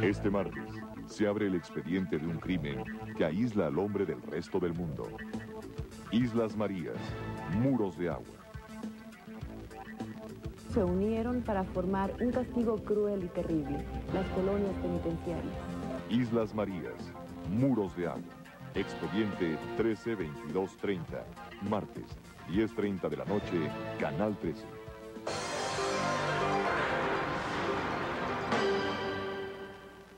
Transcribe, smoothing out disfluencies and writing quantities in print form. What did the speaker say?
Este martes se abre el expediente de un crimen que aísla al hombre del resto del mundo. Islas Marías, muros de agua. Se unieron para formar un castigo cruel y terrible, las colonias penitenciarias. Islas Marías, muros de agua. Expediente 13-22-30, martes, 10:30 de la noche, Canal 13.